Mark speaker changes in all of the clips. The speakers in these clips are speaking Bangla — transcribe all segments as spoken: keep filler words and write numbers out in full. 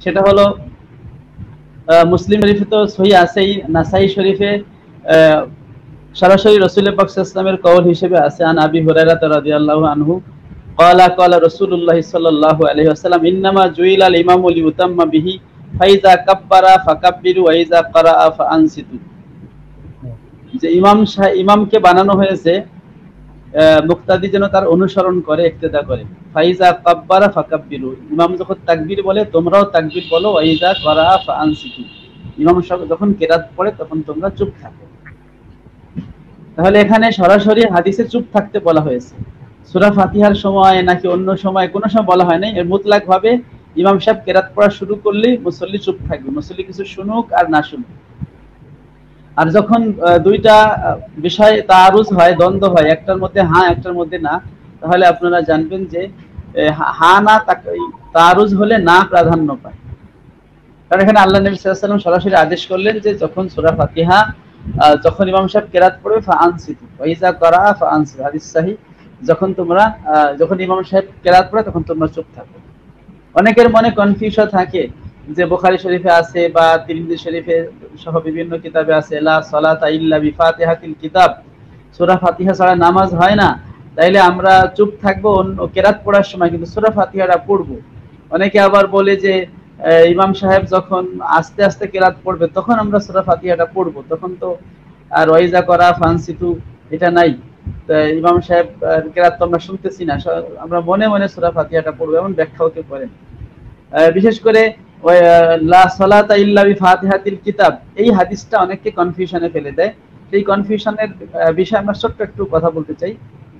Speaker 1: সেটা হলো মুসলিম শরীফে তো সহি আছেই, নাসাই শরীফে সরাসরি রাসূল পাক সাল্লাল্লাহু আলাইহি ওয়াসাল্লামের কওল হিসেবে আছে, আন আবি হুরায়রা রাদিয়াল্লাহু আনহু ক্বালা ক্বালা রাসূলুল্লাহ সাল্লাল্লাহু আলাইহি ওয়াসাল্লাম ইন্নামা জুইলাল ইমামু লিউতাম্মা বিহি ফাইজা কাব্বারা ফাকাব্বিরু ওয়া ইজা ক্বারাআ ফাআনসিতু। যে ইমাম ইমামকে বানানো হয়েছে মুক্তাদি যেন তার অনুসরণ করে, ইক্তেদা করে। ফাইজা কাব্বারা ফাকাব্বিরু, ইমাম যখন তাকবীর বলে তোমরাও তাকবীর বলো। ওয়া ইজা ক্বারাআ ফাআনসিতু, ইমাম যখন কিরাত পড়ে তখন তোমরা চুপ থাকো। তাহলে এখানে সরাসরি হাদিসে চুপ থাকতে বলা হয়েছে। সূরা ফাতিহার সময় নাকি অন্য সময় কোনো সময় বলা হয় নাই। এর মুতলাক ভাবে ইমাম সাহেব কিরাত পড়া শুরু করলে মুসল্লি চুপ থাকবে, মুসল্লি কিছু শুনুক আর না শুনুক। আর যখন দুইটা বিষয় তাআরুজ হয়, দ্বন্দ্ব হয়, একটার মধ্যে হ্যাঁ একটার মধ্যে না, তাহলে আপনারা জানবেন যে হ্যাঁ না তাআরুজ হলে না প্রাধান্য পায়। কারণ এখানে আল্লাহ নবী সাল্লাল্লাহু আলাইহি ওয়াসাল্লাম সরাসরি আদেশ করলেন যে যখন সূরা ফাতিহা যখন ইমাম সাহেব কিরাত পড়বে ফাআনসিতু ওয়া ইজা ক্বারাআ ফাআনসিতু, হাদিস সহিহ। যখন তোমরা যখন ইমাম সাহেব কিরাত পড়ে তখন তোমরা চুপ থাকো। অনেকের মনে কনফিউশন থাকে যে বুখারী শরীফে আছে বা তিরমিজি শরীফে সহ বিভিন্ন কিতাবে আছে লা সালাতা ইল্লা বিফাতিহাতিল কিতাব, সূরা ফাতিহা ছাড়া নামাজ হয় না, তাইলে আমরা চুপ থাকবো অন্য কিরাত পড়ার সময় কিন্তু সূরা ফাতিহাটা পড়বো। অনেকে আবার বলে যে ইমাম সাহেব যখন আস্তে আস্তে কিরাত পড়বে তখন আমরা সূরা ফাতিহাটা পড়বো, তখন তো আর ওয়াইজা করা ফানসিতু এটা নাই, ইমাম সাহেব কিরাত তো আমরা শুনতেছি না, আমরা মনে মনে সূরা ফাতিহাটা পড়বো, এমন ব্যাখ্যাও কেউ করেন। বিশেষ করে লা সালাতা ইল্লা বিফাতিহাতিল কিতাব এই হাদিসটা অনেককে কনফিউশনে ফেলে দেয়। সেই কনফিউশনের বিষয়ে আমরা ছোট্ট একটু কথা বলতে চাই।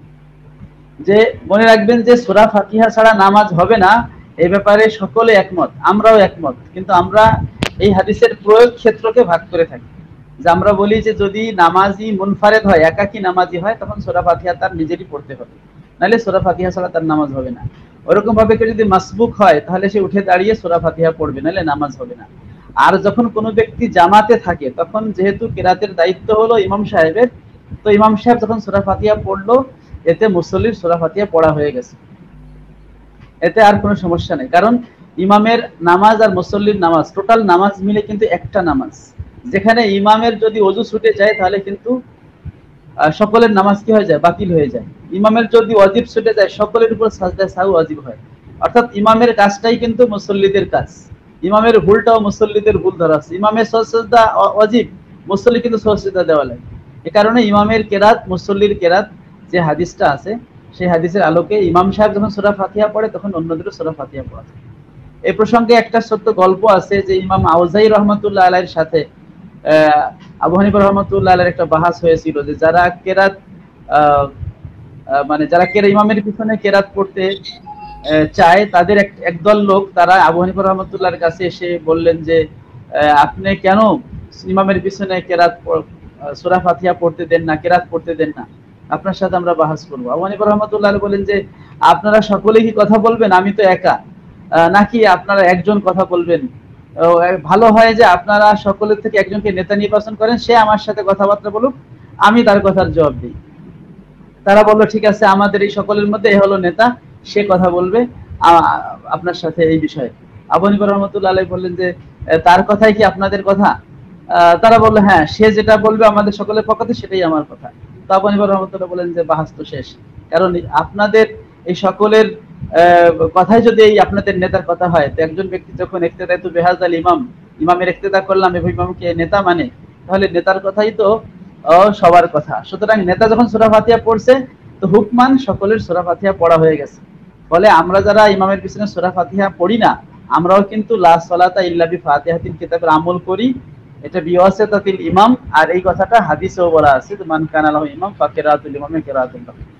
Speaker 1: যে মনে রাখবেন যে সূরা ফাতিহা ছাড়া নামাজ হবে না, এই ব্যাপারে সকলে একমত, আমরাও একমত। কিন্তু আমরা এই হাদিসের প্রয়োগ ক্ষেত্রকে ভাগ করে থাকি। যে আমরা বলি যে যদি নামাজি মুনফারেদ হয়, একাকী নামাজি হয়, তখন সূরা ফাতিহা তার নিজেরই পড়তে হবে, নাহলে সূরা ফাতিহা ছাড়া তার নামাজ হবে না। ওরকম ভাবে কেউ যদি মাসবুক হয় তাহলে সে উঠে দাঁড়িয়ে সূরা ফাতিহা পড়বে, নাহলে নামাজ হবে না। আর যখন কোনো ব্যক্তি জামাতে থাকে তখন যেহেতু কিরাতের দায়িত্ব হলো ইমাম সাহেবের, তো ইমাম সাহেব যখন সূরা ফাতিহা পড়লো এতে মুসল্লির সূরা ফাতিহা পড়া হয়ে গেছে, এতে আর কোনো সমস্যা নেই। কারণ ইমামের নামাজ আর মুসল্লির নামাজ টোটাল নামাজ মিলে কিন্তু একটা নামাজ। যেখানে ইমামের যদি ওযু ছুটে যায় তাহলে কিন্তু সকলের নামাজ কি হয়ে যায়, বাতিল হয়ে যায়। ইমামের যদি ওয়াজিব ছুটে যায় সকলের উপর সাজদা সাহু ওয়াজিব হয়। অর্থাৎ ইমামের কাজটাই কিন্তু মুসল্লিদের কাজ, ইমামের ভুলটাও মুসল্লিদের ভুল ধরা আছে। ইমামের সাজদা ওয়াজিব, মুসল্লি কিন্তু সাজদা দেওয়া লাগে। এই কারণে ইমামের কেরাত মুসল্লির কেরাত যে হাদিসটা আছে সেই হাদিসের আলোকে ইমাম সাহেব যখন সূরা ফাতিহা পড়ে তখন অন্যদেরও সূরা ফাতিহা পড়া যায়। এই প্রসঙ্গে একটা ছোট্ট গল্প আছে যে ইমাম আউজাই রহমাতুল্লাহ আলাইহির সাথে আবু হানিফা রহমাতুল্লাহ আলাইহির একটা বাহাস হয়েছিল যে যারা কেরাত মানে যারা কেরা ইমামের পিছনে কেরাত পড়তে চায় তাদের একদল লোক তারা আবু হানিফা রহমাতুল্লাহর কাছে এসে বললেন যে আপনি কেন ইমামের পিছনে কেরাত সূরা ফাতিহা পড়তে দেন না, কেরাত পড়তে দেন না, আপনার সাথে আমরা বাহাস করবো। আবু হানিফা রহমাতুল্লাহ বলেন যে আপনারা সকলে কি কথা বলবেন, আমি তো একা, নাকি আপনারা একজন কথা বলবেন? ভালো হয় যে আপনারা সকলের থেকে একজনকে নেতা নির্বাচন করেন, সে আমার সাথে কথাবার্তা বলুক, আমি তার কথার জবাব দিই। তারা বললো ঠিক আছে, আমাদের এই সকলের মধ্যে এ হলো নেতা, সে কথা বলবে আপনার সাথে এই বিষয়ে। আবু হানিফা রাহমাতুল্লাহ আলাইহি বললেন যে তার কথাই কি আপনাদের কথা? তারা বললো হ্যাঁ, সে যেটা বলবে আমাদের সকলের পক্ষে সেটাই আমার কথা। তো আবু হানিফা রাহমাতুল্লাহ বলেন যে বাহাস তো শেষ, কারণ আপনাদের এই সকলের কথাই যদি এই আপনাদের নেতার কথা হয়, তো একজন ব্যক্তি যখন ইক্তেদা তো বেহাজাল ইমাম, ইমামের ইক্তেদা করলাম এবং ইমামকে নেতা মানে, তাহলে নেতার কথাই তো সবার কথা। সুতরাং নেতা যখন সূরা ফাতিহা পড়ছে তো হুকমান সকলের সূরা ফাতিহা পড়া হয়ে গেছে। ফলে আমরা যারা ইমামের পিছনে সূরা ফাতিহা পড়ি না, আমরাও কিন্তু লা সালাতা ইল্লা বিফাতিহাতিল কিতাবের আমল করি, এটা বিওয়াসিতাতিল ইমাম। আর এই কথাটা হাদিসেও বলা আছে, মান কানা লাহু ইমাম ফাকিরাতুল ইমামি কিরাতুল্লাহ।